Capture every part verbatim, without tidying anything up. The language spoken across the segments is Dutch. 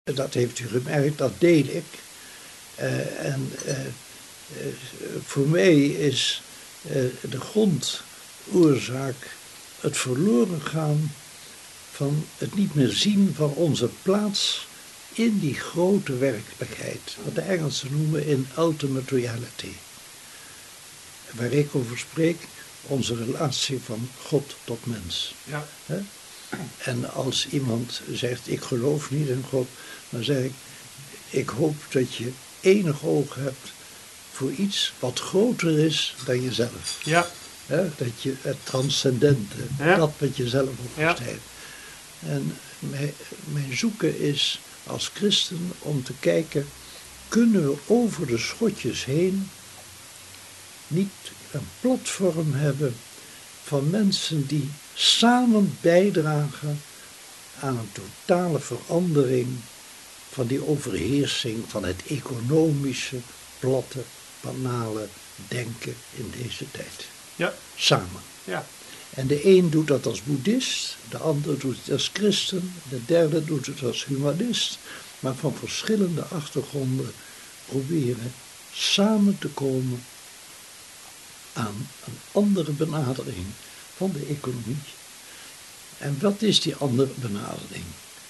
Dat heeft u gemerkt, dat deel ik. Uh, en uh, uh, voor mij is uh, de grondoorzaak het verloren gaan van het niet meer zien van onze plaats in die grote werkelijkheid. Wat de Engelsen noemen in ultimate reality. Waar ik over spreek, onze relatie van God tot mens. Ja. He? En als iemand zegt, ik geloof niet in God, dan zeg ik, ik hoop dat je enig oog hebt voor iets wat groter is dan jezelf. Ja. He? Dat je het transcendente, Ja. dat met jezelf overstijgt. Ja. En mijn, mijn zoeken is als christen om te kijken, kunnen we over de schotjes heen niet een platform hebben van mensen die samen bijdragen aan een totale verandering van die overheersing van het economische, platte, banale denken in deze tijd. Ja. Samen. Ja. En de een doet dat als boeddhist, de ander doet het als christen, de derde doet het als humanist, maar van verschillende achtergronden proberen samen te komen aan een andere benadering van de economie. En wat is die andere benadering?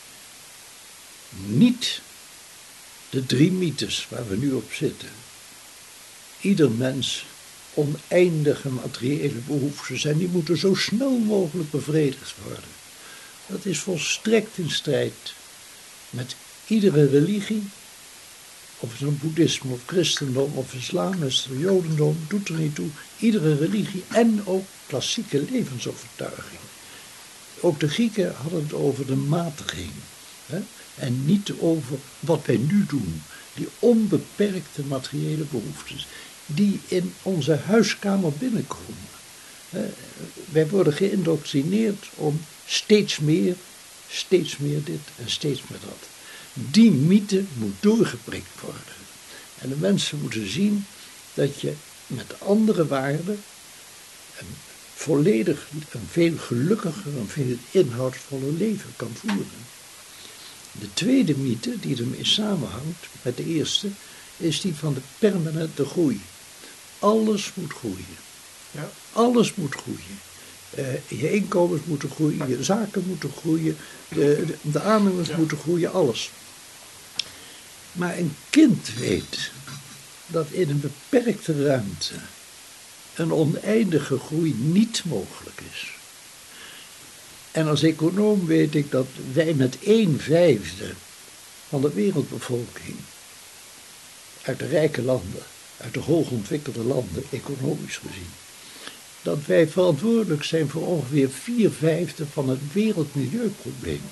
Niet de drie mythes waar we nu op zitten. Ieder mens oneindige materiële behoeftes en die moeten zo snel mogelijk bevredigd worden. Dat is volstrekt in strijd met iedere religie, of het een boeddhisme of christendom of islam is, of jodendom, doet er niet toe. Iedere religie en ook klassieke levensovertuiging. Ook de Grieken hadden het over de matiging. Hè? En niet over wat wij nu doen. Die onbeperkte materiële behoeftes. Die in onze huiskamer binnenkomen. Hè? Wij worden geïndoctrineerd om steeds meer, steeds meer dit en steeds meer dat. Die mythe moet doorgeprikt worden. En de mensen moeten zien dat je met andere waarden een volledig, een veel gelukkiger, een veel inhoudsvoller leven kan voeren. De tweede mythe die ermee samenhangt met de eerste, is die van de permanente groei. Alles moet groeien. Ja. Alles moet groeien. Uh, je inkomens moeten groeien, je zaken moeten groeien, de, de, de aannemers ja. moeten groeien, alles. Maar een kind weet dat in een beperkte ruimte een oneindige groei niet mogelijk is. En als econoom weet ik dat wij met een vijfde van de wereldbevolking uit de rijke landen, uit de hoogontwikkelde landen, economisch gezien, dat wij verantwoordelijk zijn voor ongeveer vier vijfde van het wereldmilieuprobleem.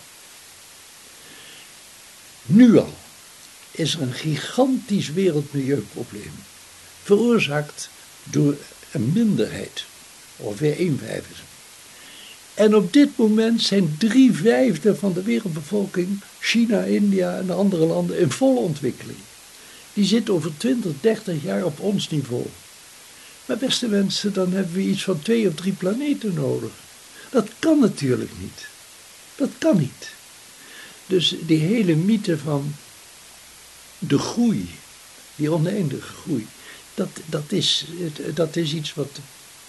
Nu al is er een gigantisch wereldmilieuprobleem, veroorzaakt door een minderheid, ongeveer een vijfde. En op dit moment zijn drie vijfde van de wereldbevolking, China, India en de andere landen, in volle ontwikkeling. Die zitten over twintig, dertig jaar op ons niveau. Maar beste mensen, dan hebben we iets van twee of drie planeten nodig. Dat kan natuurlijk niet. Dat kan niet. Dus die hele mythe van de groei, die oneindige groei, dat, dat, is, dat is iets wat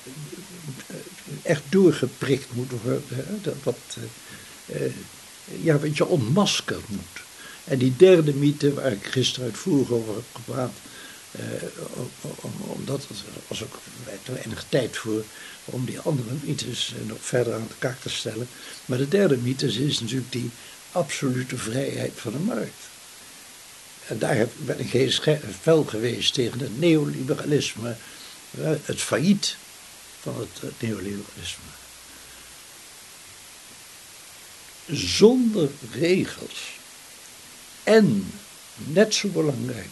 echt doorgeprikt moet worden. Dat, wat, uh, ja, wat je ontmaskerd moet. En die derde mythe, waar ik gisteren uitvoerig over heb gepraat, uh, omdat er was ook te weinig tijd voor om die andere mythes nog verder aan elkaar te stellen. Maar de derde mythe is natuurlijk die absolute vrijheid van de markt. En daar ben ik heel fel geweest tegen het neoliberalisme, het failliet van het neoliberalisme. Zonder regels en, net zo belangrijk,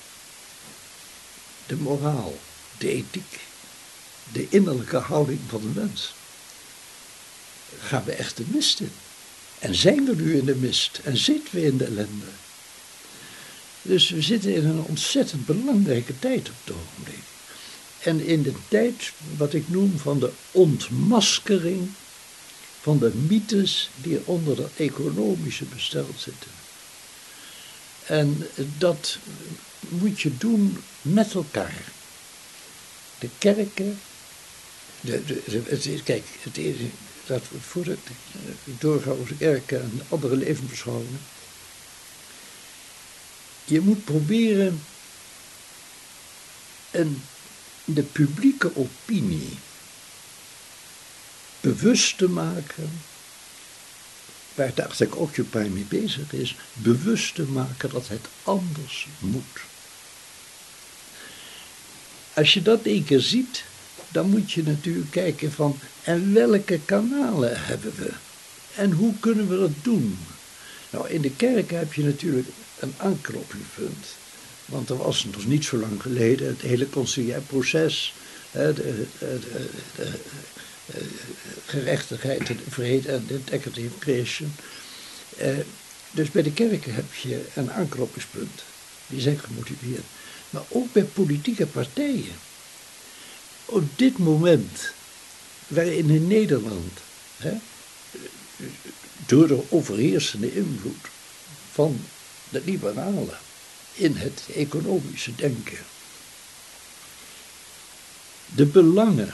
de moraal, de ethiek, de innerlijke houding van de mens, gaan we echt de mist in. En zijn we nu in de mist en zitten we in de ellende. Dus we zitten in een ontzettend belangrijke tijd op het ogenblik. En in de tijd wat ik noem van de ontmaskering van de mythes die onder dat economische bestel zitten. En dat moet je doen met elkaar. De kerken, de, de, de, het is, kijk, het is, dat voordat ik doorga over de kerken en andere levensbeschouwingen. Je moet proberen een, de publieke opinie bewust te maken, waar de Arctic Occupy mee bezig is, bewust te maken dat het anders moet. Als je dat één keer ziet, dan moet je natuurlijk kijken van, en welke kanalen hebben we? En hoe kunnen we dat doen? Nou, in de kerk heb je natuurlijk een aanknopingspunt. Want er was nog niet zo lang geleden het hele conciliair proces, de, de, de, de, de gerechtigheid, de vrede en de integrity of creation. Dus bij de kerken heb je een aanknopingspunt. Die zijn gemotiveerd. Maar ook bij politieke partijen. Op dit moment, waarin in Nederland, hè, door de overheersende invloed van de liberalen in het economische denken, de belangen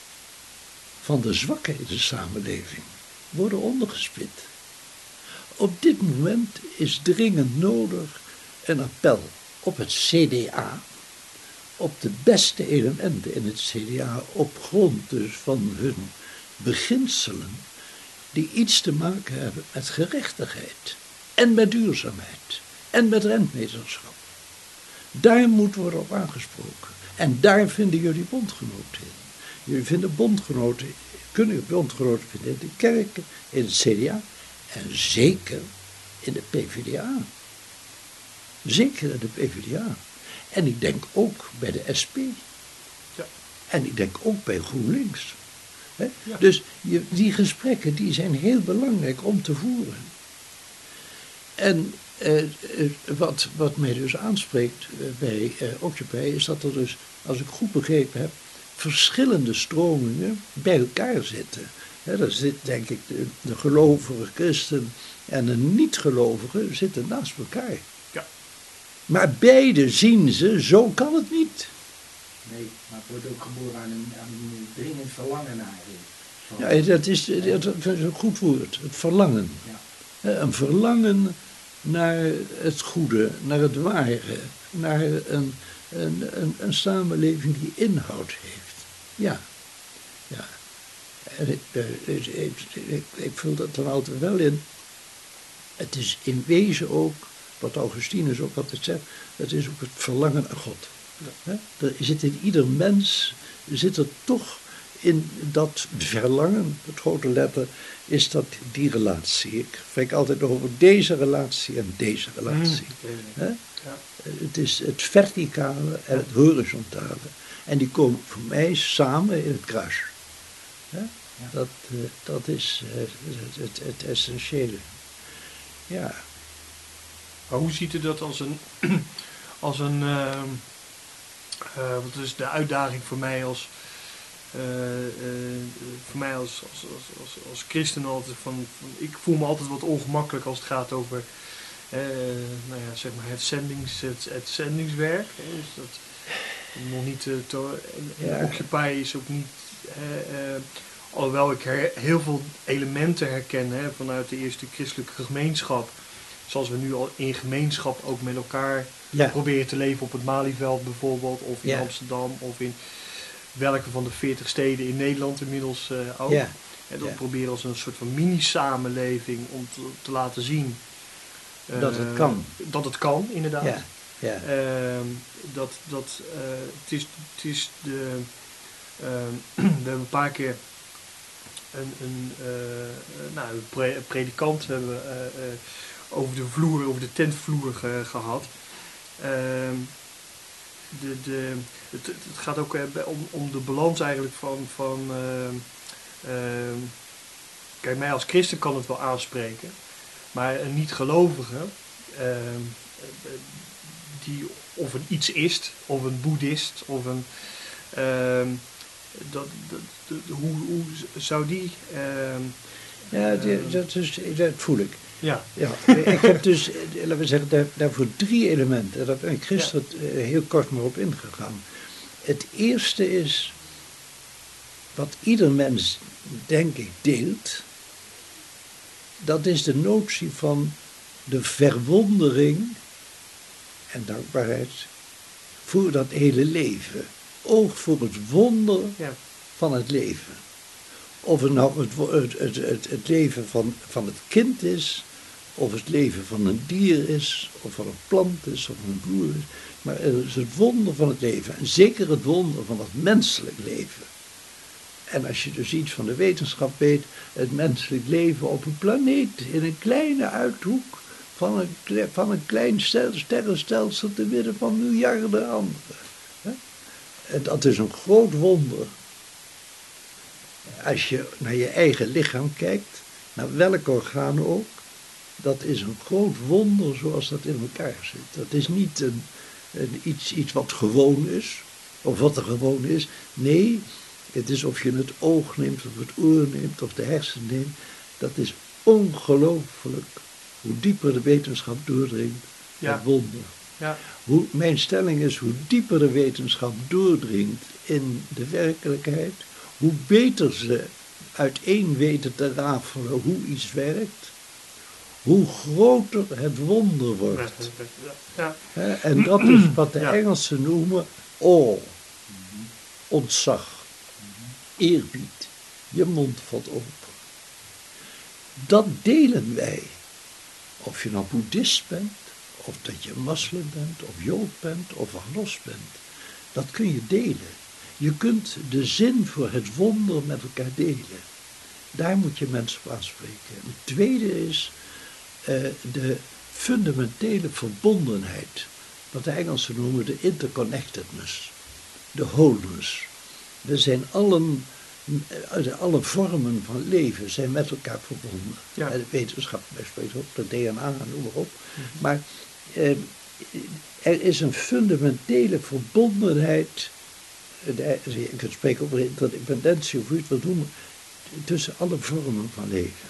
van de zwakken in de samenleving worden ondergespit. Op dit moment is dringend nodig een appel op het C D A, op de beste elementen in het C D A, op grond dus van hun beginselen, die iets te maken hebben met gerechtigheid en met duurzaamheid en met rentmeesterschap. Daar moet worden op aangesproken. En daar vinden jullie bondgenoten in. Jullie vinden bondgenoten, kunnen je bondgenoten vinden in de kerken, in het C D A en zeker in de P V D A. Zeker in de P V D A. En ik denk ook bij de S P. Ja. En ik denk ook bij GroenLinks. He? Ja. Dus je, die gesprekken die zijn heel belangrijk om te voeren. En eh, wat, wat mij dus aanspreekt bij eh, Occupy is dat er dus, als ik goed begrepen heb, verschillende stromingen bij elkaar zitten. He, daar zit denk ik de, de gelovige christen en de niet-gelovige zitten naast elkaar. Ja. Maar beide zien ze, zo kan het niet. Nee, maar het wordt ook geboren aan een, aan een dringend verlangen naar. Van... Ja, dat is, dat is een goed woord, het verlangen. Ja. Een verlangen naar het goede, naar het ware, naar een, een, een, een samenleving die inhoud heeft. Ja, ja. En ik, ik, ik, ik, ik vul dat er altijd wel in. Het is in wezen ook, wat Augustinus ook altijd zegt, het is ook het verlangen naar God. Ja. Er zit in ieder mens, zit er toch in dat verlangen, het grote letter, is dat die relatie. Ik spreek altijd over deze relatie en deze relatie. Mm, ja. Het is het verticale en het horizontale. En die komen voor mij samen in het kruis. Ja? Dat, dat is het, het, het essentiële. Ja. Maar hoe ziet u dat als een, als een uh, uh, wat is de uitdaging voor mij als, uh, uh, voor mij als, als, als, als, als christen altijd van, van, ik voel me altijd wat ongemakkelijk als het gaat over uh, nou ja, zeg maar het, zendings, het, het zendingswerk. Hè, dus dat nog niet uh, to, en, en ja. Occupy is ook niet, uh, uh, alhoewel ik her, heel veel elementen herken hè, vanuit de eerste christelijke gemeenschap. Zoals we nu al in gemeenschap ook met elkaar ja. proberen te leven op het Malieveld bijvoorbeeld. Of in ja. Amsterdam of in welke van de veertig steden in Nederland inmiddels uh, ook. Ja. En dat ja. proberen als een soort van mini-samenleving om te, te laten zien. Uh, dat het kan. Dat het kan, inderdaad. Ja. Ja. Uh, dat, dat, uh, het is, het is de... Uh, we hebben een paar keer een, een, uh, nou, een pre- predikant hebben uh, uh, over de vloer, over de tentvloer ge, gehad. Uh, de, de, het, het gaat ook uh, om, om de balans eigenlijk van... van uh, uh, kijk, mij als christen kan het wel aanspreken. Maar een niet-gelovige... Uh, die of een iets is, of een boeddhist, of een... Uh, dat, dat, dat, hoe, hoe zou die... Uh, ja, die, dat, is, dat voel ik. Ja. Ja, ik heb dus, laten we zeggen, daar, daarvoor drie elementen. Daar ben ik gisteren ja. heel kort maar op ingegaan. Het eerste is, wat ieder mens, denk ik, deelt, dat is de notie van de verwondering en dankbaarheid voor dat hele leven. Oog voor het wonder ja. van het leven. Of het nou het, het, het, het leven van, van het kind is, of het leven van een dier is, of van een plant is, of een bloer is. Maar het is het wonder van het leven. En zeker het wonder van het menselijk leven. En als je dus iets van de wetenschap weet, het menselijk leven op een planeet, in een kleine uithoek van een, van een klein sterrenstelsel te midden van miljarden anderen. En dat is een groot wonder. Als je naar je eigen lichaam kijkt, naar welk orgaan ook, dat is een groot wonder zoals dat in elkaar zit. Dat is niet een, een, iets, iets wat gewoon is, of wat er gewoon is. Nee, het is of je het oog neemt, of het oor neemt, of de hersenen neemt. Dat is ongelooflijk hoe dieper de wetenschap doordringt, ja. Het wonder. Ja. Hoe, mijn stelling is, hoe dieper de wetenschap doordringt in de werkelijkheid, hoe beter ze uiteen weten te rafelen hoe iets werkt, hoe groter het wonder wordt. Ja. He, en dat is wat de ja. Engelsen noemen awe, ontzag, eerbied. Je mond valt open. Dat delen wij. Of je nou boeddhist bent, of dat je moslim bent, of jood bent, of agnost bent. Dat kun je delen. Je kunt de zin voor het wonder met elkaar delen. Daar moet je mensen op aanspreken. Het tweede is uh, de fundamentele verbondenheid. Wat de Engelsen noemen de interconnectedness. De wholeness. We zijn allen, uh, alle vormen van leven zijn met elkaar verbonden. Ja. De wetenschap spreekt ook, de D N A, noem maar op. Mm-hmm. Maar uh, er is een fundamentele verbondenheid. Je kunt spreken over interdependentie of hoe je het wil noemen, tussen alle vormen van leven.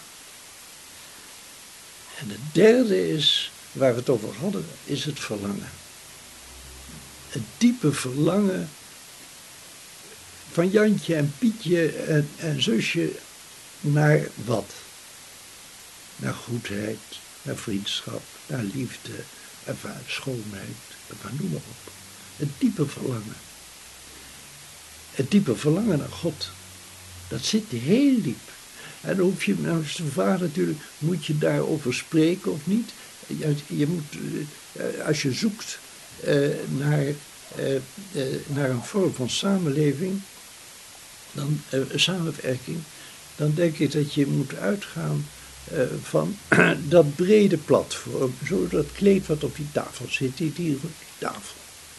En het derde is, waar we het over hadden, is het verlangen. Het diepe verlangen van Jantje en Pietje en, en zusje naar wat? Naar goedheid, naar vriendschap, naar liefde, naar schoonheid, naar noem maar op. Het diepe verlangen. Het diepe verlangen naar God, dat zit heel diep. En dan hoef je, nou is de vraag natuurlijk, moet je daarover spreken of niet? Je, je moet, als je zoekt uh, naar, uh, uh, naar een vorm van samenleving, dan, uh, samenwerking, dan denk ik dat je moet uitgaan uh, van dat brede platform, zo dat kleed wat op die tafel zit, die dier op die tafel.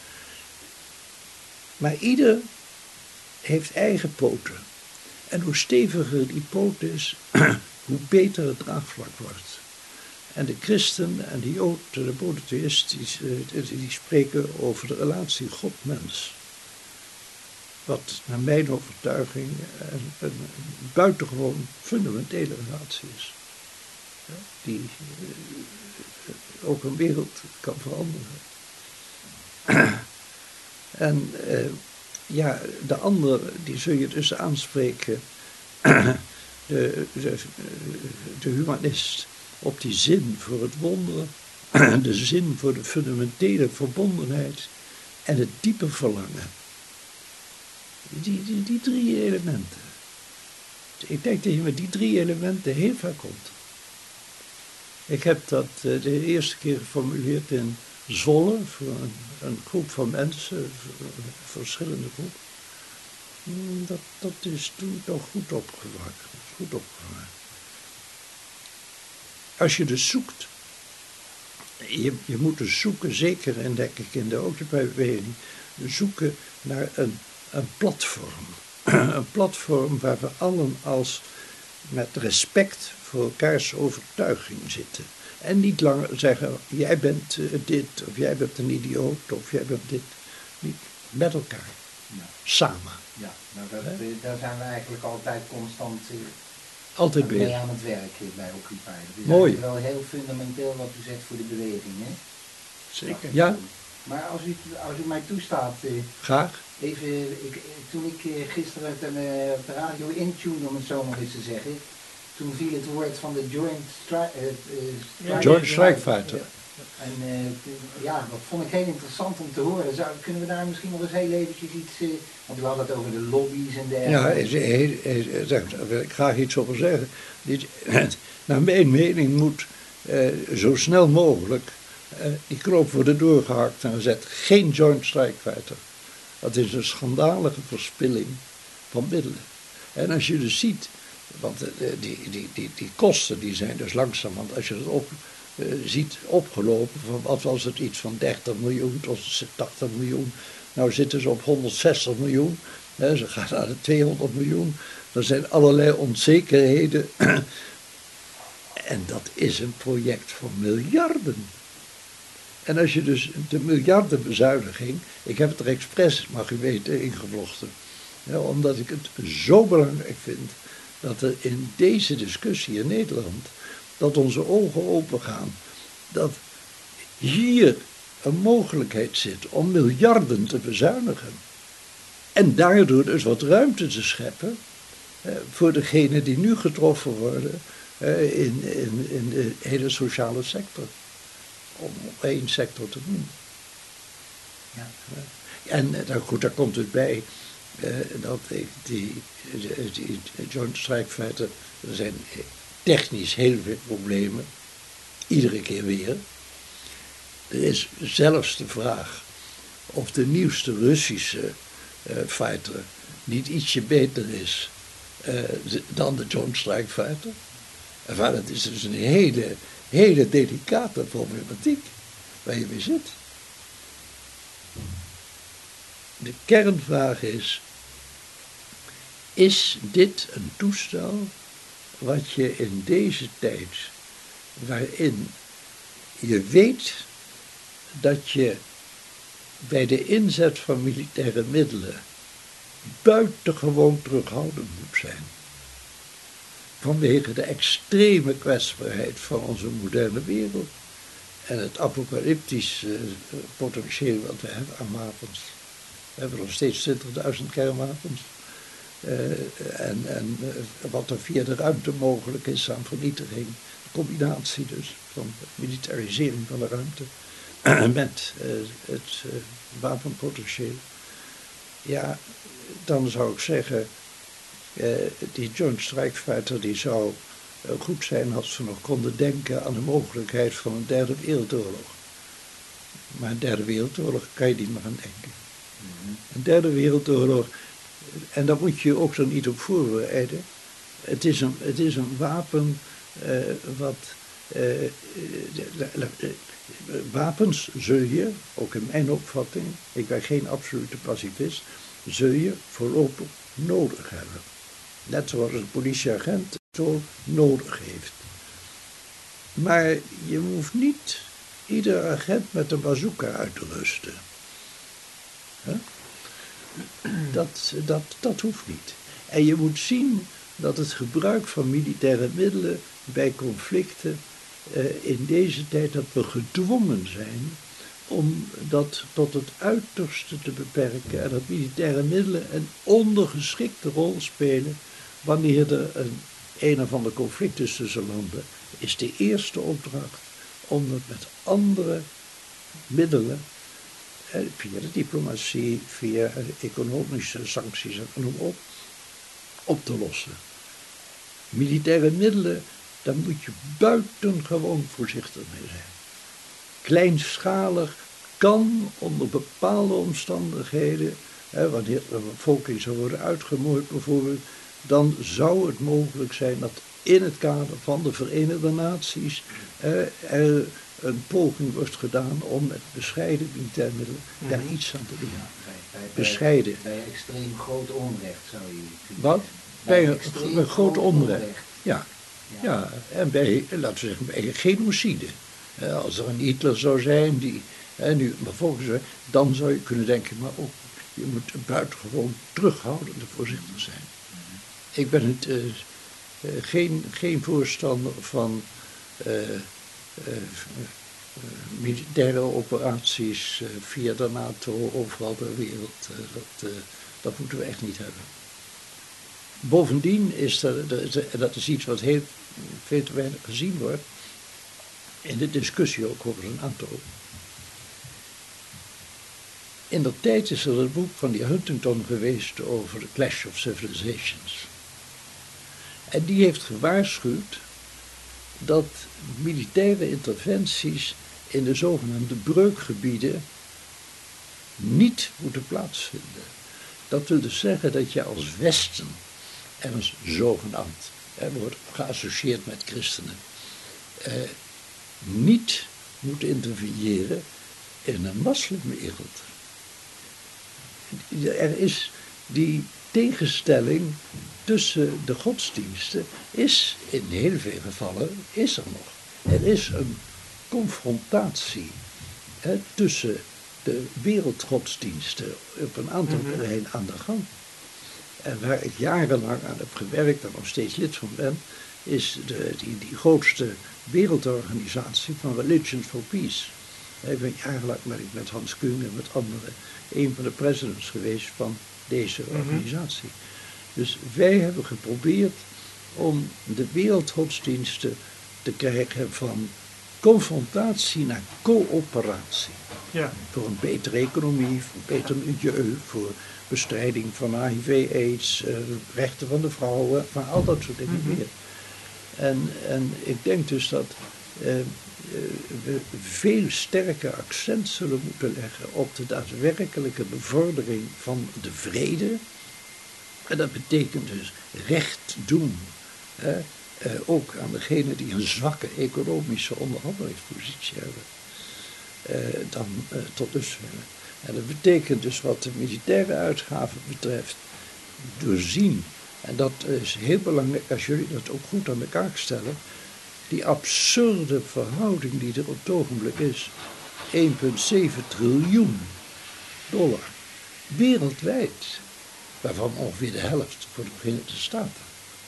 Maar ieder heeft eigen poten. En hoe steviger die poot is, hoe beter het draagvlak wordt. En de christen en de jood, de monotheïst, die, die spreken over de relatie God-mens. Wat naar mijn overtuiging een, een buitengewoon fundamentele relatie is. Die ook een wereld kan veranderen. En uh, ja, de andere, die zul je dus aanspreken, de, de, de humanist, op die zin voor het wonder, de zin voor de fundamentele verbondenheid en het diepe verlangen. Die, die, die drie elementen. Ik denk dat je met die drie elementen heel ver komt. Ik heb dat uh, de eerste keer geformuleerd in Zwolle, voor een, een groep van mensen, een verschillende groep. Dat, dat is toen toch goed opgevangen. Goed opgevangen. Als je dus zoekt, je, je moet dus zoeken, zeker en denk ik in de Occupy-beweging, zoeken naar een, een platform. Een platform waar we allen als met respect voor elkaars overtuiging zitten. En niet langer zeggen, jij bent uh, dit, of jij bent een idioot, of jij bent dit. Niet met elkaar. Ja. Samen. Ja, nou dat, uh, daar zijn we eigenlijk altijd constant uh, Altijd mee beter. aan het werk eh, bij Occupy. Dat is Mooi. eigenlijk wel heel fundamenteel wat u zegt voor de beweging. Hè? Zeker. Ja, Maar als u, als u mij toestaat, eh, graag. even, ik, eh, toen ik eh, gisteren op de, eh, op de radio intune, om het zo maar eens te zeggen, toen viel het woord van de Joint Strike, eh, eh, Strike Joint Strike Fighter. En eh, toen- ja, dat vond ik heel interessant om te horen. Zou, kunnen we daar misschien nog eens heel eventjes iets, eh, want we hadden het over de lobby's en Ja, dergelijke. is- is- is- is- daar wil ik graag iets over zeggen. Dit, naar mijn mening moet eh, zo snel mogelijk eh, die knoop worden doorgehakt en gezet. Geen Joint Strike Fighter. Dat is een schandalige verspilling van middelen. En als je dus ziet, want eh, die, die, die, die kosten die zijn dus langzaam, want als je het op, eh, ziet opgelopen, van wat was het, iets van dertig miljoen tot tachtig miljoen. Nou zitten ze op honderdzestig miljoen, hè, ze gaan naar de tweehonderd miljoen. Er zijn allerlei onzekerheden. En dat is een project van miljarden. En als je dus de miljardenbezuiniging, ik heb het er expres, mag u weten, ingevlochten. Ja, omdat ik het zo belangrijk vind dat er in deze discussie in Nederland, dat onze ogen open gaan. Dat hier een mogelijkheid zit om miljarden te bezuinigen. En daardoor dus wat ruimte te scheppen eh, voor degenen die nu getroffen worden eh, in, in, in de hele sociale sector. Om één sector te noemen. Ja. En eh, nou goed, daar komt het bij eh, dat ik die, die, die Joint Strike Fighter, er zijn technisch heel veel problemen, iedere keer weer. Er is zelfs de vraag of de nieuwste Russische uh, fighter niet ietsje beter is uh, dan de Joint Strike Fighter. Enfin, dat is dus een hele, hele delicate problematiek waar je mee zit. De kernvraag is, is dit een toestel wat je in deze tijd, waarin je weet dat je bij de inzet van militaire middelen buitengewoon terughoudend moet zijn, vanwege de extreme kwetsbaarheid van onze moderne wereld en het apocalyptisch uh, potentieel wat we hebben aan wapens. We hebben nog steeds twintigduizend kernwapens. Uh, en en uh, wat er via de ruimte mogelijk is aan vernietiging, de combinatie dus van militarisering van de ruimte met uh, het uh, wapenpotentieel. Ja, dan zou ik zeggen, uh, die Joint Strike Fighter die zou uh, goed zijn als we nog konden denken aan de mogelijkheid van een derde wereldoorlog. Maar een derde wereldoorlog kan je niet meer aan denken. Mm-hmm. Een derde wereldoorlog, en daar moet je ook zo niet op voorbereiden. Het is een, het is een wapen uh, wat... Uh, de, de, de, wapens zul je, ook in mijn opvatting, ik ben geen absolute pacifist, zul je voorlopig nodig hebben. Net zoals een politieagent het zo nodig heeft. Maar je hoeft niet ieder agent met een bazooka uit te rusten. Huh? Dat, dat, dat hoeft niet. En je moet zien dat het gebruik van militaire middelen bij conflicten uh, in deze tijd dat we gedwongen zijn om dat tot het uiterste te beperken en dat militaire middelen een ondergeschikte rol spelen wanneer er een, een of ander conflict is tussen landen, is de eerste opdracht om het met andere middelen, eh, via de diplomatie, via economische sancties en noem op, op te lossen. Militaire middelen, daar moet je buitengewoon voorzichtig mee zijn. Kleinschalig kan onder bepaalde omstandigheden, hè, wanneer een bevolking zou worden uitgemoord bijvoorbeeld, dan zou het mogelijk zijn dat in het kader van de Verenigde Naties eh, er een poging wordt gedaan om met bescheiden militaire middelen daar iets aan te doen. Ja, bij, bij, bescheiden. Bij, bij extreem groot onrecht zou je kunnen Wat? Bij, bij een, een groot onrecht. onrecht. Ja. Ja. ja, en bij, laten we zeggen, bij genocide. Als er een Hitler zou zijn die hè, nu bijvoorbeeld, dan zou je kunnen denken, maar ook, je moet buitengewoon terughoudend en voorzichtig zijn. Ik ben het uh, uh, geen, geen voorstander van uh, uh, uh, militaire operaties uh, via de NATO overal ter wereld. Uh, dat, uh, dat moeten we echt niet hebben. Bovendien is er, dat is iets wat heel veel te weinig gezien wordt, in de discussie ook over zijn aantal. In de tijd is er een boek van die Huntington geweest over de Clash of Civilizations. En die heeft gewaarschuwd dat militaire interventies in de zogenaamde breukgebieden niet moeten plaatsvinden. Dat wil dus zeggen dat je als Westen, en als zogenaamd, hè, wordt geassocieerd met christenen, eh, niet moet interveneren in een moslimwereld. Er is die tegenstelling tussen de godsdiensten, is in heel veel gevallen, is er nog. Er is een confrontatie hè, tussen de wereldgodsdiensten op een aantal Mm-hmm. terreinen aan de gang. En waar ik jarenlang aan heb gewerkt en nog steeds lid van ben, is de, die, die grootste wereldorganisatie van Religions for Peace. Ik ben jarenlang ben ik met Hans Küng en met anderen een van de presidents geweest van deze organisatie. Mm-hmm. Dus wij hebben geprobeerd om de wereldgodsdiensten te krijgen van confrontatie naar coöperatie. Ja. Voor een betere economie, voor een beter milieu, voor bestrijding van H I V aids, uh, rechten van de vrouwen, van al dat soort dingen Mm-hmm. meer. En, en ik denk dus dat uh, uh, we veel sterker accent zullen moeten leggen op de daadwerkelijke bevordering van de vrede. En dat betekent dus recht doen. Hè? Uh, ook aan degenen die een zwakke economische onderhandelingspositie hebben. Uh, dan uh, tot dusver. En dat betekent dus wat de militaire uitgaven betreft, doorzien. En dat is heel belangrijk als jullie dat ook goed aan de kaak stellen. Die absurde verhouding die er op het ogenblik is. één komma zeven triljoen dollar. Wereldwijd. Waarvan ongeveer de helft voor de Verenigde Staten.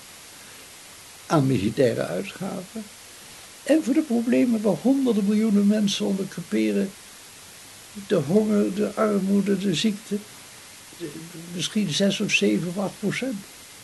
Aan militaire uitgaven. En voor de problemen waar honderden miljoenen mensen onder creperen. De honger, de armoede, de ziekte. De, misschien zes of zeven of acht procent.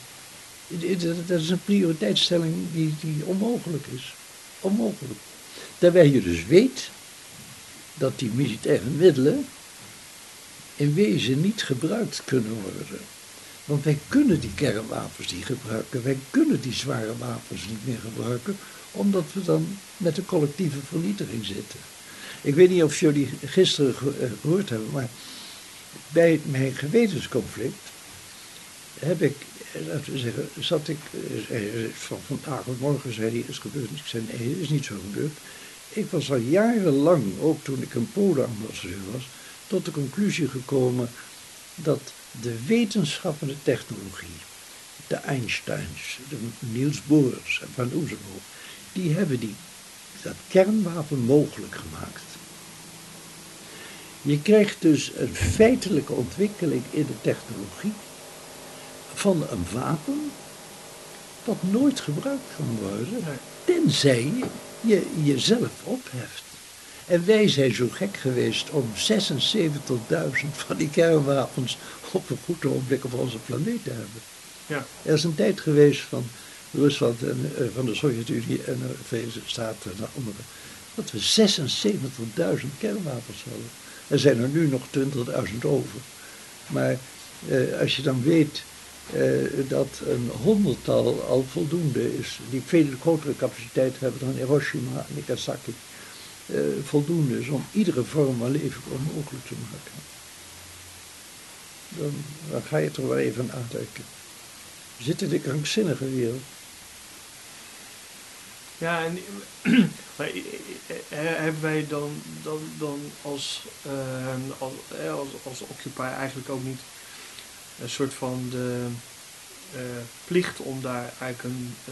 Dat is een prioriteitsstelling die, die onmogelijk is. Onmogelijk. Terwijl je dus weet dat die militaire middelen in wezen niet gebruikt kunnen worden. Want wij kunnen die kernwapens niet gebruiken. Wij kunnen die zware wapens niet meer gebruiken, omdat we dan met een collectieve vernietiging zitten. Ik weet niet of jullie gisteren gehoord hebben, maar bij mijn gewetensconflict heb ik, laten we zeggen, zat ik, van vandaag of morgen zei hij, is gebeurd. Ik zei, nee, het is niet zo gebeurd. Ik was al jarenlang, ook toen ik een Polen-ambassadeur was, tot de conclusie gekomen dat de wetenschap en de technologie, de Einsteins, de Niels Bohrs en Van Oezenhoop, die hebben die, dat kernwapen mogelijk gemaakt. Je krijgt dus een feitelijke ontwikkeling in de technologie van een wapen dat nooit gebruikt kan worden, Nee. tenzij je jezelf opheft. En wij zijn zo gek geweest om zesenzeventigduizend van die kernwapens op een goed ogenblik op onze planeet te hebben. Ja. Er is een tijd geweest van Rusland en uh, van de Sovjet-Unie en de Verenigde Staten en de andere, dat we zesenzeventigduizend kernwapens hadden. Er zijn er nu nog twintigduizend over. Maar uh, als je dan weet uh, dat een honderdtal al voldoende is, die veel grotere capaciteit hebben dan Hiroshima en Nagasaki, uh, voldoende is om iedere vorm van leven onmogelijk te maken. Dan, dan ga je toch wel even nadenken. We zitten in de krankzinnige wereld. Ja, en maar, hebben wij dan, dan, dan als, uh, als, als, als Occupy eigenlijk ook niet een soort van de uh, plicht om daar eigenlijk een, uh,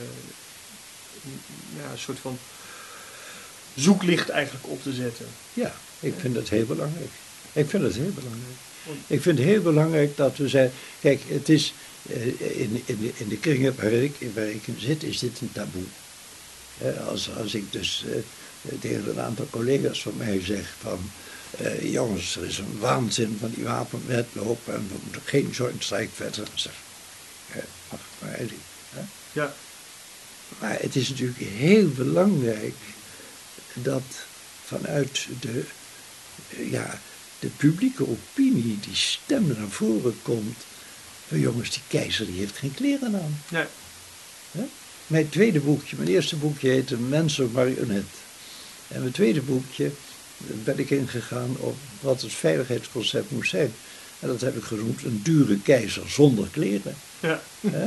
ja, een soort van zoeklicht eigenlijk op te zetten? Ja, ik vind het heel belangrijk. Ik vind het heel belangrijk. Ik vind het heel belangrijk dat we zeggen, kijk, het is, in, in, de, in de kringen waar ik, waar ik in zit, is dit een taboe. Als, als ik dus uh, tegen een aantal collega's van mij zeg van... Uh, jongens, er is een waanzin van die wapenwetloop en we moeten geen joint strike verder. Zeg, uh, ach, maar, uh, Ja. maar het is natuurlijk heel belangrijk dat vanuit de, uh, ja, de publieke opinie die stem naar voren komt... van jongens, die keizer die heeft geen kleren aan. Nee. Ja? Mijn tweede boekje, mijn eerste boekje heette Mens of Marionet. En mijn tweede boekje ben ik ingegaan op wat het veiligheidsconcept moest zijn. En dat heb ik genoemd een dure keizer zonder kleren. Ja. Ja?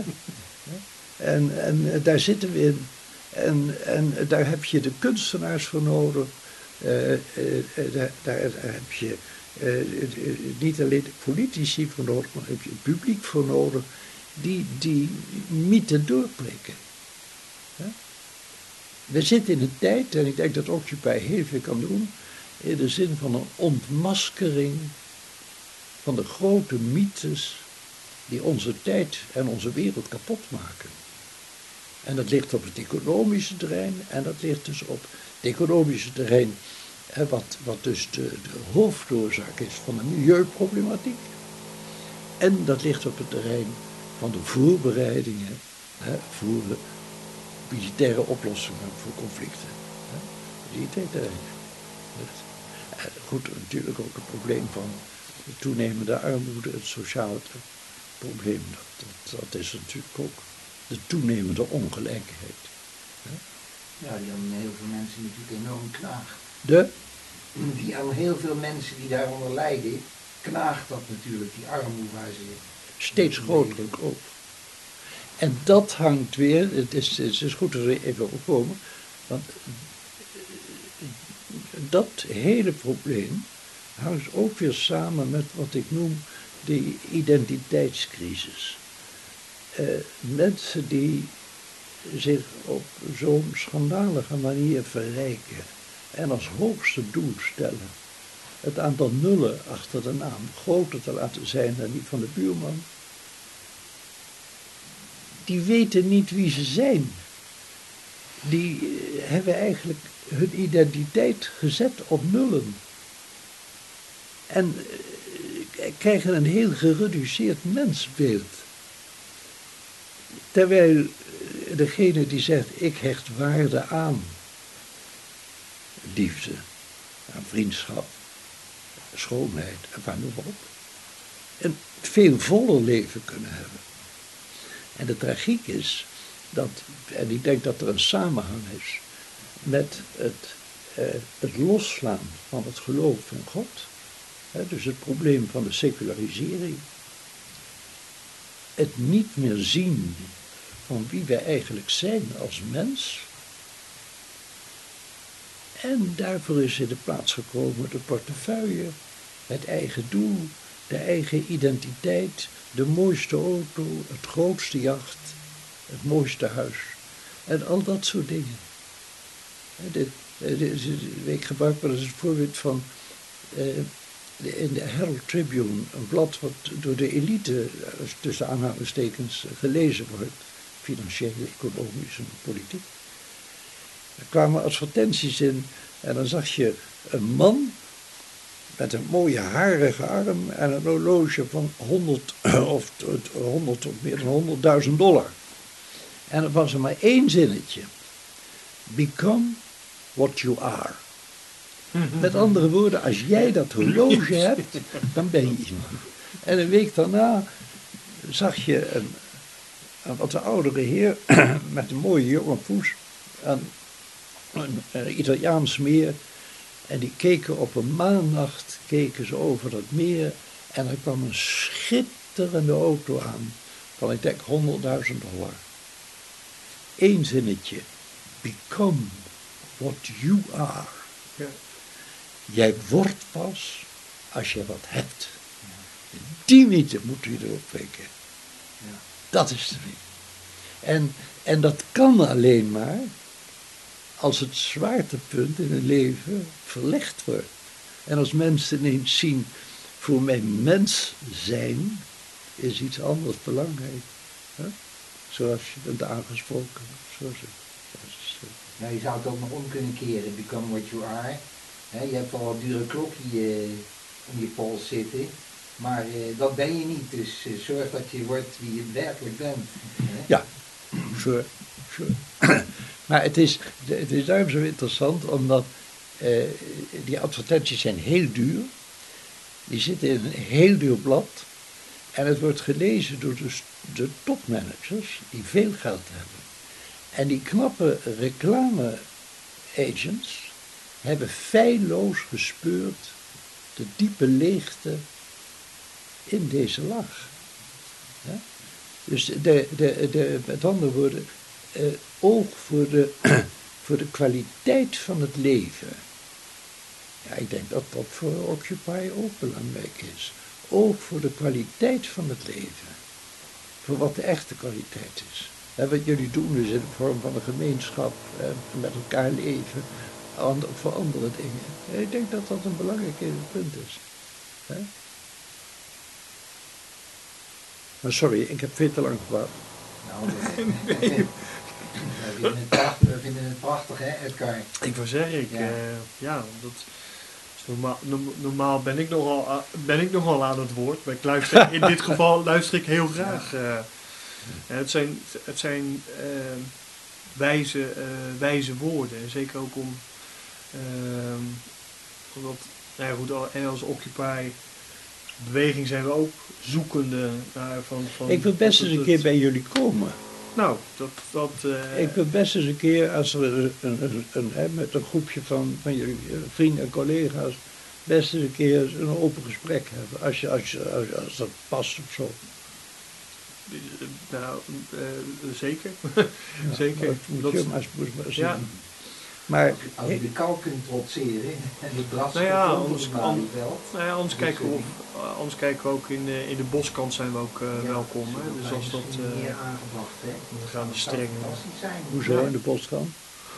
En, en daar zitten we in. En, en daar heb je de kunstenaars voor nodig. Uh, uh, daar, daar heb je uh, niet alleen de politici voor nodig, maar daar heb je het publiek voor nodig. Die die mythe doorprikken. Ja? We zitten in een tijd, en ik denk dat Occupy heel veel kan doen, in de zin van een ontmaskering van de grote mythes die onze tijd en onze wereld kapot maken. En dat ligt op het economische terrein en dat ligt dus op het economische terrein, hè, wat, wat dus de, de hoofdoorzaak is van de milieuproblematiek. En dat ligt op het terrein van de voorbereidingen, hè, voor militaire oplossingen voor conflicten. Hè. Die twee terreinen. En goed, natuurlijk ook het probleem van de toenemende armoede, het sociale probleem. Dat, dat, dat is natuurlijk ook de toenemende ongelijkheid. Hè. Ja, die aan heel veel mensen natuurlijk enorm knaagt. De? Die aan heel veel mensen die daaronder lijden, knaagt dat natuurlijk, die armoede waar ze... Steeds groter ook. En dat hangt weer, het is, het is goed dat we even op komen, want dat hele probleem hangt ook weer samen met wat ik noem de identiteitscrisis. Uh, mensen die zich op zo'n schandalige manier verrijken en als hoogste doel stellen het aantal nullen achter de naam groter te laten zijn dan die van de buurman, die weten niet wie ze zijn. Die hebben eigenlijk hun identiteit gezet op nullen. En krijgen een heel gereduceerd mensbeeld. Terwijl degene die zegt, ik hecht waarde aan liefde, aan vriendschap, schoonheid en waar noem maar op, een veel voller leven kunnen hebben. En de tragiek is dat, en ik denk dat er een samenhang is met het, eh, het losslaan van het geloof in God, hè, dus het probleem van de secularisering, het niet meer zien van wie wij eigenlijk zijn als mens. En daarvoor is in de plaats gekomen de portefeuille, het eigen doel, de eigen identiteit, de mooiste auto, het grootste jacht, het mooiste huis. En al dat soort dingen. De, de, de, ik gebruik wel eens het voorbeeld van uh, in de Herald Tribune, een blad wat door de elite, tussen aanhalingstekens, gelezen wordt, financieel, economisch en politiek. Er kwamen advertenties in en dan zag je een man met een mooie harige arm en een horloge van honderd of honderd tot meer dan honderdduizend dollar. En er was er maar één zinnetje. Become what you are. Met andere woorden, als jij dat horloge hebt, dan ben je iemand. En een week daarna zag je een, een wat oudere heer met een mooie jonge poes, een, een, een Italiaans meer. En die keken op een maannacht, keken ze over dat meer en er kwam een schitterende auto aan van, ik denk, honderdduizend dollar. Eén zinnetje. Become what you are. Ja. Jij wordt pas als je wat hebt. Die mythe moeten we erop prikken. Ja. Dat is de mythe. En, en dat kan alleen maar als het zwaartepunt in een leven verlegd wordt. En als mensen ineens zien, voor mijn mens zijn is iets anders belangrijk. Hè? Zoals je bent aangesproken. Zoals het, zoals, uh... Nou, je zou het ook nog om kunnen keren, become what you are. He, je hebt al een dure klok hier uh, om je pols zitten, maar uh, dat ben je niet. Dus uh, zorg dat je wordt wie je werkelijk bent. He? Ja, sure, sure. Maar het is, het is daarom zo interessant, omdat uh, die advertenties zijn heel duur. Die zitten in een heel duur blad. En het wordt gelezen door de, de topmanagers die veel geld hebben. En die knappe reclame-agents hebben feilloos gespeurd de diepe leegte in deze laag. Ja? Dus de, de, de, met andere woorden, eh, oog voor de, voor de kwaliteit van het leven. Ja, ik denk dat dat voor Occupy ook belangrijk is. Oog voor de kwaliteit van het leven. Voor wat de echte kwaliteit is. En wat jullie doen is in de vorm van een gemeenschap, eh, met elkaar leven, and, voor andere dingen. En ik denk dat dat een belangrijk punt is. Hè? Maar sorry, ik heb veel te lang gewacht. Nou, we, we, vinden het prachtig, we vinden het prachtig, hè, Edgar? Ik wil zeggen, ik, ja. Uh, ja, dat is normaal, normaal ben ik, nogal, ben ik nogal aan het woord, maar ik luister, in dit geval luister ik heel graag. Uh, het zijn, het zijn uh, wijze, uh, wijze woorden, en zeker ook om, uh, omdat, nou ja, goed, als Occupy beweging zijn we ook zoekende naar van... van ik wil best eens een keer bij jullie komen. Nou, dat... dat uh, ik wil best eens een keer, als we een, een, een, een, met een groepje van, van jullie vrienden en collega's, best eens een keer een open gesprek hebben, als, je, als, je, als, als dat past of zo. Nou, uh, zeker. Ja, zeker. Moet dat, je maar eens maar zien. Ja. Maar als je de kou kunt trotseren en de bras nou ja, anders, an, an, nou ja, anders, kijken we of, uh, anders kijken we ook in, uh, in de boskant zijn we ook uh, ja, welkom. Hè? Dus als dat... Uh, meer aangebracht, hè? Dan gaan de strengen. Hoezo in de boskant?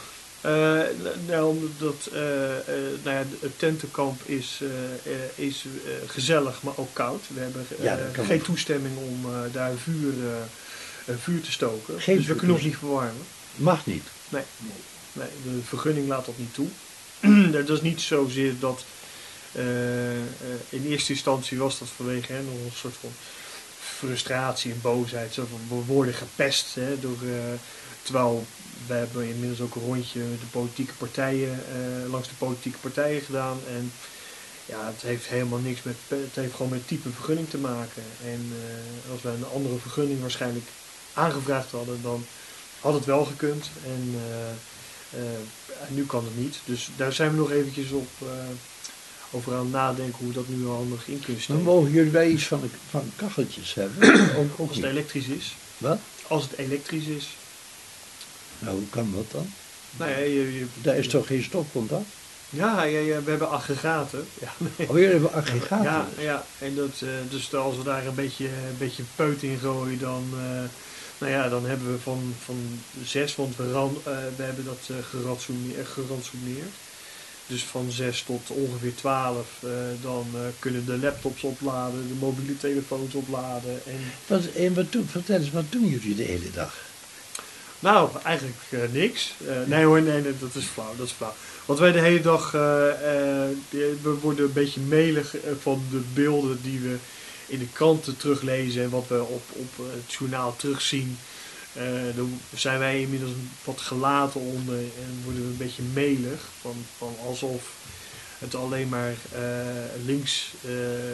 Uh, nou, omdat uh, uh, nou ja, het tentenkamp is, uh, uh, is uh, gezellig, maar ook koud. We hebben uh, ja, geen toestemming om uh, daar vuur, uh, uh, vuur te stoken. Geen dus we kunnen ons niet verwarmen. Mag niet? Nee. nee. Nee, de vergunning laat dat niet toe. Dat is niet zozeer dat uh, uh, in eerste instantie was dat vanwege hè, nog een soort van frustratie en boosheid. Zo van, we worden gepest. Hè, door, uh, terwijl we hebben inmiddels ook een rondje de politieke partijen, uh, langs de politieke partijen gedaan. En ja, het heeft helemaal niks met, het heeft gewoon met type vergunning te maken. En uh, als we een andere vergunning waarschijnlijk aangevraagd hadden, dan had het wel gekund. En uh, Uh, nu kan het niet, dus daar zijn we nog eventjes op uh, over aan het nadenken hoe we dat nu handig in kunnen steken. Maar mogen jullie wel iets van, de, van kacheltjes hebben? ook, ook Als het elektrisch is. Wat? Als het elektrisch is. Nou, hoe kan dat dan? Nou ja, je, je, daar is toch geen stopcontact? Ja, ja, ja, we hebben aggregaten. Ja, nee. Oh, jullie hebben aggregaten? Ja, ja. En dat, uh, dus als we daar een beetje, een beetje peut in gooien, dan... Uh, Nou ja, dan hebben we van, van zes, want we, ran, uh, we hebben dat uh, gerantsoeneerd, gerantsoeneerd. Dus van zes tot ongeveer twaalf, uh, dan uh, kunnen de laptops opladen, de mobiele telefoons opladen. En, wat, en wat doen, vertel eens, wat doen jullie de hele dag? Nou, eigenlijk uh, niks. Uh, nee hoor, nee, nee, dat is flauw, dat is flauw. Wat wij de hele dag, uh, uh, we worden een beetje melig van de beelden die we in de kranten teruglezen en wat we op, op het journaal terugzien. Uh, dan zijn wij inmiddels wat gelaten onder en worden we een beetje melig. Van, van alsof het alleen maar uh, links uh,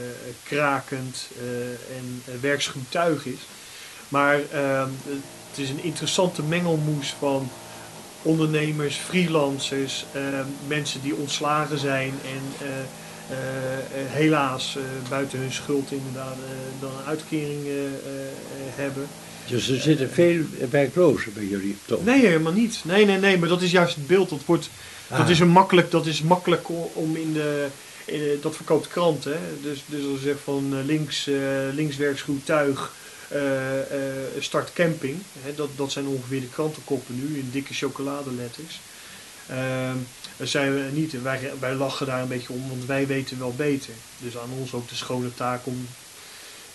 krakend uh, en uh, werkschuwtuig is. Maar uh, het is een interessante mengelmoes van ondernemers, freelancers, uh, mensen die ontslagen zijn en... Uh, Uh, uh, helaas uh, buiten hun schuld inderdaad uh, dan een uitkering uh, uh, hebben. Dus er zitten veel werklozen bij jullie toch? Nee, helemaal niet. Nee, nee, nee, maar dat is juist het beeld. Dat, wordt, ah. dat, is, een makkelijk, dat is makkelijk om in de... In de dat verkoopt krant, hè. Dus, dus als je zegt van links, uh, linkswerkschuwtuig, uh, uh, start camping. Hè, dat, dat zijn ongeveer de krantenkoppen nu in dikke chocoladeletters. Uh, zijn we niet, wij, wij lachen daar een beetje om, want wij weten wel beter. Dus aan ons ook de schone taak om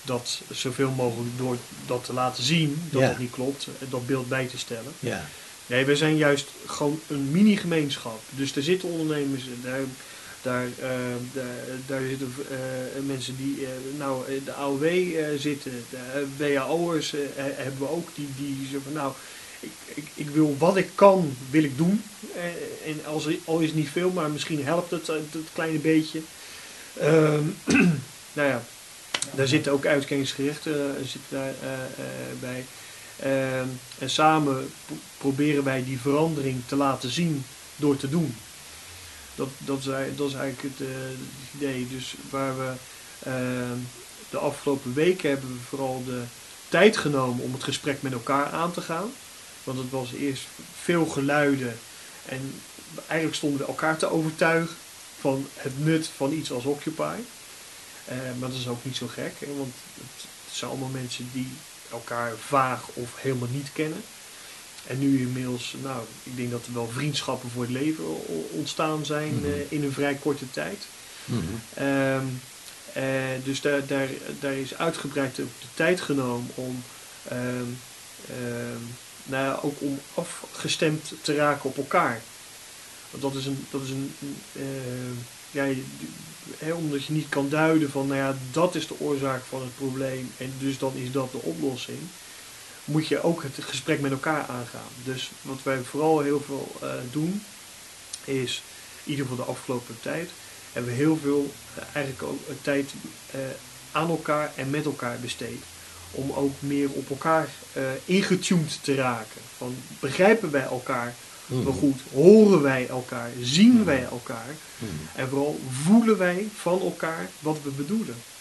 dat zoveel mogelijk door dat te laten zien, dat Ja. dat niet klopt, dat beeld bij te stellen. Ja. Nee, wij zijn juist gewoon een mini-gemeenschap. Dus er zitten ondernemers, daar, daar, uh, daar, daar zitten uh, mensen die uh, nou, de A O W uh, zitten, de W A O'ers uh, hebben we ook, die, die zeggen van nou, ik, ik, ik wil wat ik kan, wil ik doen. Uh, en als, al is het niet veel, maar misschien helpt het, het, het kleine beetje. Uh, nou ja, daar zitten ook uitkeringsgerichten uh, zitten daar, uh, uh, bij. Uh, en samen proberen wij die verandering te laten zien door te doen. Dat, dat, is, dat is eigenlijk het, uh, het idee. Dus waar we uh, de afgelopen weken hebben we vooral de tijd genomen om het gesprek met elkaar aan te gaan. Want het was eerst veel geluiden en eigenlijk stonden we elkaar te overtuigen van het nut van iets als Occupy. Uh, maar dat is ook niet zo gek, hè, want het, het zijn allemaal mensen die elkaar vaag of helemaal niet kennen. En nu inmiddels, nou, ik denk dat er wel vriendschappen voor het leven ontstaan zijn mm-hmm. uh, in een vrij korte tijd. Mm-hmm. Um, uh, dus daar, daar, daar is uitgebreid de, de tijd genomen om, um, um, nou ja, ook om afgestemd te raken op elkaar. Want dat is een, dat is een, uh, ja, he, omdat je niet kan duiden van, nou ja, dat is de oorzaak van het probleem en dus dan is dat de oplossing, moet je ook het gesprek met elkaar aangaan. Dus wat wij vooral heel veel uh, doen, is, in ieder geval de afgelopen tijd, hebben we heel veel uh, eigenlijk ook uh, tijd uh, aan elkaar en met elkaar besteed. Om ook meer op elkaar uh, ingetuned te raken. Van, begrijpen wij elkaar mm. wel goed? Horen wij elkaar? Zien mm. wij elkaar? Mm. En vooral voelen wij van elkaar wat we bedoelen.